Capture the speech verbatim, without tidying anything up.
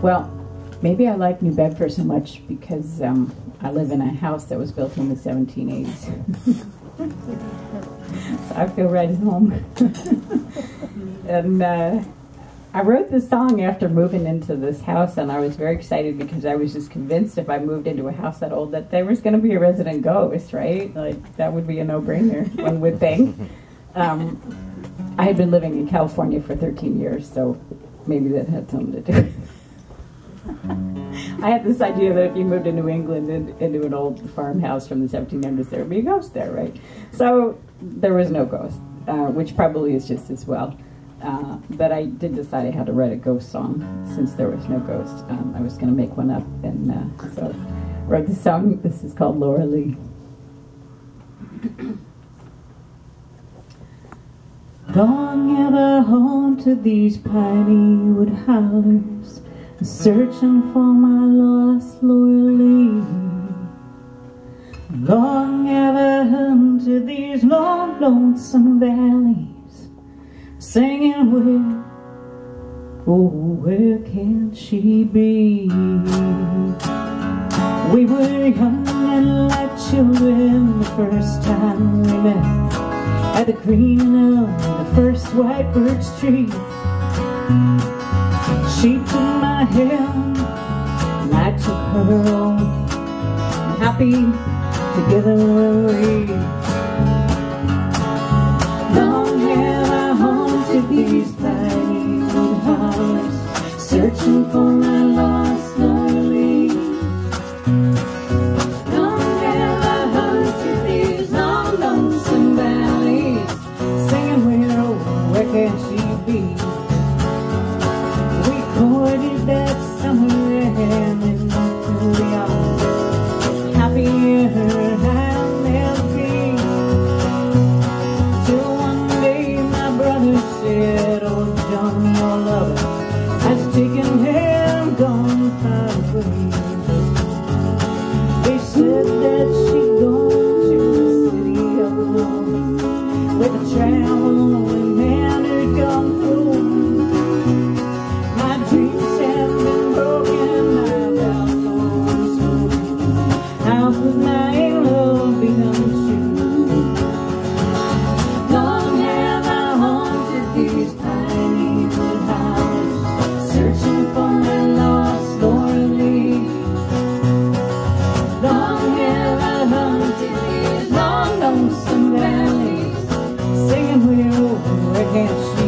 Well, maybe I like New Bedford so much because um, I live in a house that was built in the seventeen eighties. So I feel right at home. And uh, I wrote this song after moving into this house, and I was very excited because I was just convinced if I moved into a house that old that there was going to be a resident ghost, right? Like, that would be a no-brainer, one would think. Um, I had been living in California for thirteen years, so maybe that had something to do with it. I had this idea that if you moved to New England and, into an old farmhouse from the seventeen hundreds, there would be a ghost there, right? So there was no ghost, uh, which probably is just as well. Uh, but I did decide I had to write a ghost song since there was no ghost. Um, I was going to make one up, and uh, so I wrote this song. This is called Laura Lee. Long have I haunted these piney wood hollers, searching for my lost Laura Lee. Long have I hunted these long, lonesome valleys, singing where, oh, where can she be? We were young and like children the first time we met at the green of the first white birch tree. She took my hand and I took her own, happy together were we. Long have I haunted these piney wood hollers, searching for my lost Laura Lee. Long have I hunted these long, lonesome valleys, singing where, oh, where can she be? We courted that summer and in the autumn, happier I'll never be. Till one day my brother said, oh John, your lover has taken him, gone far away. They said that she'd gone to the city of love, where the traveling man had gone through. My dreams have been broken, I've got torn so how could my love be untrue? Long have I haunted these piney wood hollers, searching for my lost Laura Lee. Long have I hunted these long, lonesome valleys, singing where, oh, where can she